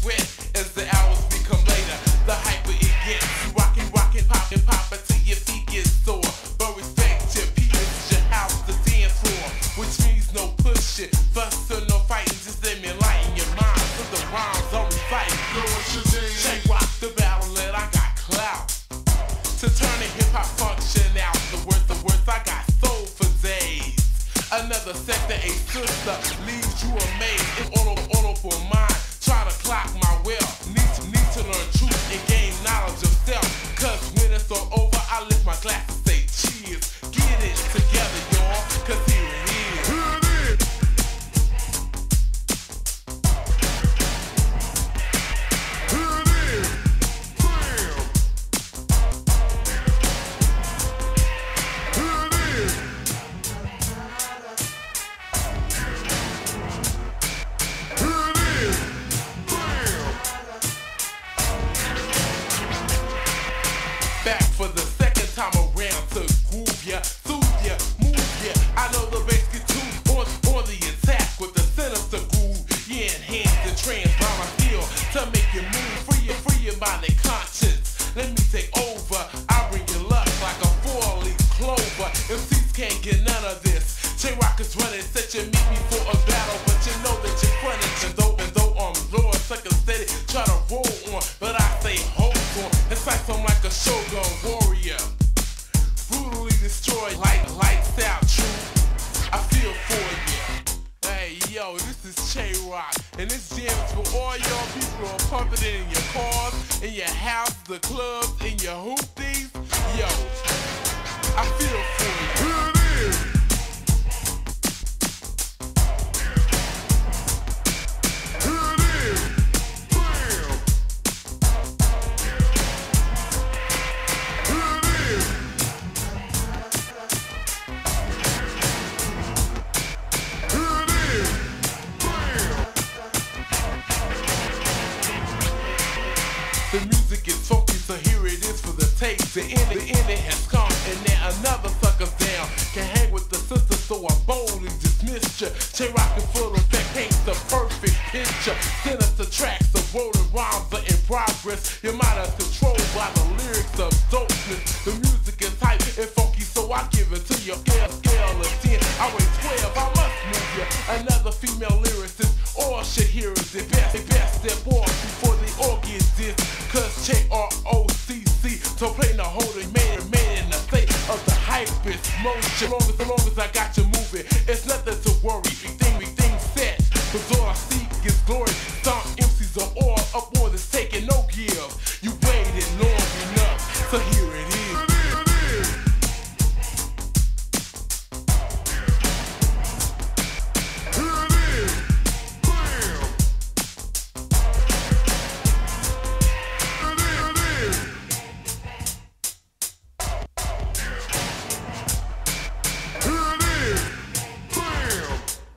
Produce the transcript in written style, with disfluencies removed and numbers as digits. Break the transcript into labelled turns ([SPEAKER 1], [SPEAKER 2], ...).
[SPEAKER 1] sweat as the hours become later. The hyper it gets, you rockin', poppin', poppin' till your feet get sore. But respect your peers, your house, the dance floor, which means no pushing, fussing, no fighting. Just let me lighten your mind to the rhymes I'm reciting. Check rock the battle and I got clout to turn the hip hop function out. The words I got soul for days. Another sector, a sister leaves you amazed. It's auto for mine. Try to clock my will. Need to learn truth and gain knowledge of self. Cause when it's all over, I lift my glass and say cheers. Get it together, y'all. Cause here it is. Here it is. Here it is. Bam. Here it is. Back for the second time around to groove ya, soothe ya, move ya. I know the bass get tuned on the attack with the sinister groove. Yeah, enhance the trance by my skill to make you move, free your mind and conscience. Let me take over. I bring you luck like a 4-leaf clover. MCs can't get none of this. J-Rock is running, set you meet me for a battle, but you know that you're fronting. And though I'm Lord, sucker steady, try to roll on, but I say hold on. It's like I'm like a shogun warrior, brutally destroy, lights out, true. I feel for you. Hey yo, this is J-Rock, and this jam is for all y'all people who are pumping it in your cars, in your house, the clubs, in your hoopties. Yo, I feel for you. Here it is. The music is funky, so here it is for the taste. The ending has come, and now another sucker's down. Can hang with the sisters, so I boldly dismissed ya. J-Rock in full effect paints the perfect picture. Sinister tracks of rolling rhymes are in progress. Your mind is controlled by the lyrics of dopeness. The music is hype and funky, so I give it to you. Scale of 10, I weigh 12, I must move ya. Another female